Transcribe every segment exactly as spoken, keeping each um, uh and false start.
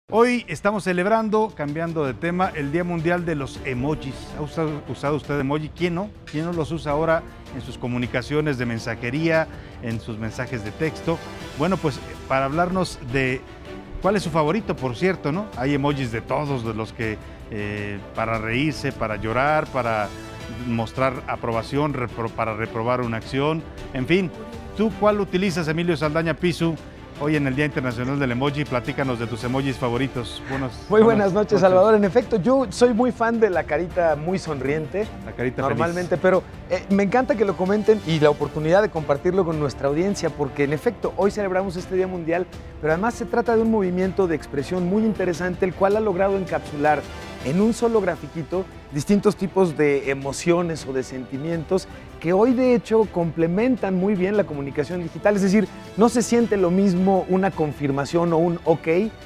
Hoy estamos celebrando, cambiando de tema, el Día Mundial de los Emojis. ¿Ha usado, usado usted emoji? ¿Quién no? ¿Quién no los usa ahora en sus comunicaciones de mensajería, en sus mensajes de texto? Bueno, pues para hablarnos de cuál es su favorito, por cierto, ¿no? Hay emojis de todos, de los que eh, para reírse, para llorar, para mostrar aprobación, repro, para reprobar una acción, en fin. ¿Tú cuál utilizas, Emilio Saldaña Pisu? Hoy en el Día Internacional del Emoji, platícanos de tus emojis favoritos. Buenos, muy buenas, buenas noches, Salvador. En efecto, yo soy muy fan de la carita muy sonriente. La carita normalmente, feliz. Pero eh, me encanta que lo comenten y la oportunidad de compartirlo con nuestra audiencia, porque en efecto, hoy celebramos este Día Mundial, pero además se trata de un movimiento de expresión muy interesante, el cual ha logrado encapsular en un solo grafiquito distintos tipos de emociones o de sentimientos que hoy de hecho complementan muy bien la comunicación digital. Es decir, no se siente lo mismo una confirmación o un ok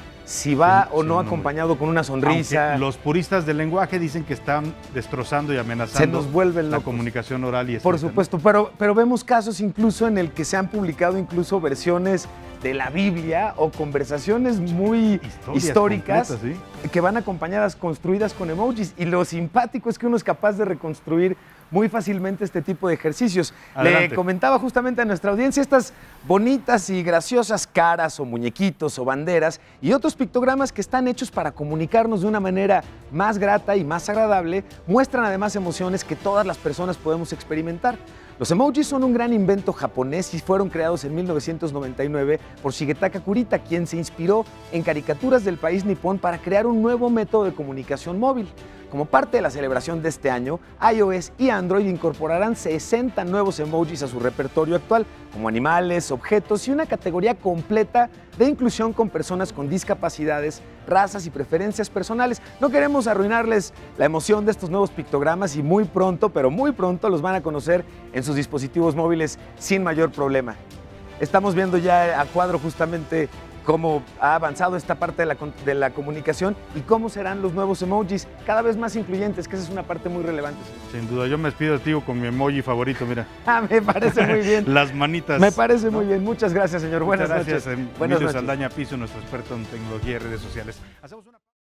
si va sí, o no sí, acompañado no, con una sonrisa. Aunque los puristas del lenguaje dicen que están destrozando y amenazando se nos vuelven la locos. comunicación oral y escrita. Por supuesto, pero, pero vemos casos incluso en el que se han publicado incluso versiones de la Biblia o conversaciones muy Historias históricas completas, ¿sí? que van acompañadas, construidas con emojis. Y lo simpático es que uno es capaz de reconstruir muy fácilmente este tipo de ejercicios. Adelante. Le comentaba justamente a nuestra audiencia estas bonitas y graciosas caras o muñequitos o banderas y otros pictogramas que están hechos para comunicarnos de una manera más grata y más agradable, muestran además emociones que todas las personas podemos experimentar. Los emojis son un gran invento japonés y fueron creados en mil novecientos noventa y nueve por Shigetaka Kurita, quien se inspiró en caricaturas del país nipón para crear un nuevo método de comunicación móvil. Como parte de la celebración de este año, iOS y Android incorporarán sesenta nuevos emojis a su repertorio actual, como animales, objetos y una categoría completa de inclusión con personas con discapacidades, razas y preferencias personales. No queremos arruinarles la emoción de estos nuevos pictogramas y muy pronto, pero muy pronto los van a conocer en sus dispositivos móviles sin mayor problema. Estamos viendo ya a cuadro justamente cómo ha avanzado esta parte de la, de la comunicación y cómo serán los nuevos emojis cada vez más incluyentes, que esa es una parte muy relevante. Sin duda, yo me despido de ti con mi emoji favorito, mira. Ah, me parece muy bien. Las manitas. Me parece ¿no? muy bien. Muchas gracias, señor. Buenas Muchas gracias, noches. Emilio Buenas noches. Saldaña Pisu, nuestro experto en tecnología y redes sociales. Hacemos una